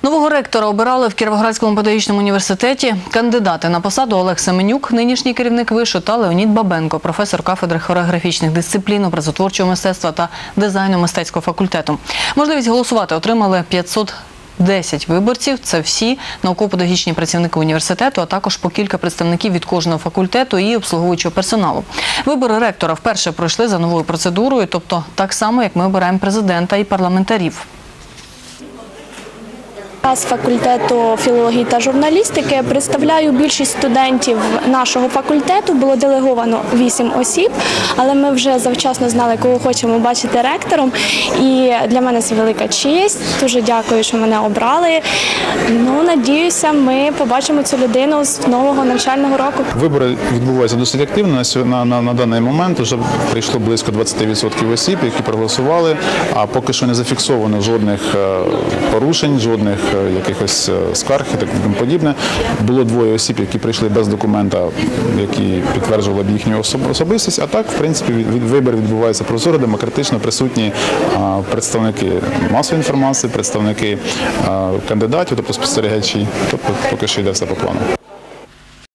Нового ректора обирали в Кіровоградському педагогічному університеті. Кандидати на посаду: Олег Семенюк, нинішній керівник вишу, та Леонід Бабенко, професор кафедри хореографічних дисциплін, образотворчого мистецтва та дизайну мистецького факультету. Можливість голосувати отримали 510 виборців. Це всі науково-педагогічні працівники університету, а також по кілька представників від кожного факультету і обслуговуючого персоналу. Вибори ректора вперше пройшли за новою процедурою, тобто так само, як ми обираємо президента і парламентарів. З факультету філології та журналістики представляю більшість студентів нашого факультету. Було делеговано 8 осіб, але ми вже завчасно знали, кого хочемо бачити ректором. І для мене це велика честь. Дуже дякую, що мене обрали. Надіюся, ми побачимо цю людину з нового навчального року. Вибори відбуваються досить активно. На даний момент вже прийшло близько 20% осіб, які проголосували, а поки що не зафіксовано жодних порушень, жодних якихось скарг і так подібне. Було 2 осіб, які прийшли без документа, які підтверджували б їхню особистість, а так, в принципі, вибір відбувається прозоро, демократично, присутні представники масової інформації, представники кандидатів, тобто спостерігачі, тобто поки що йде все по плану.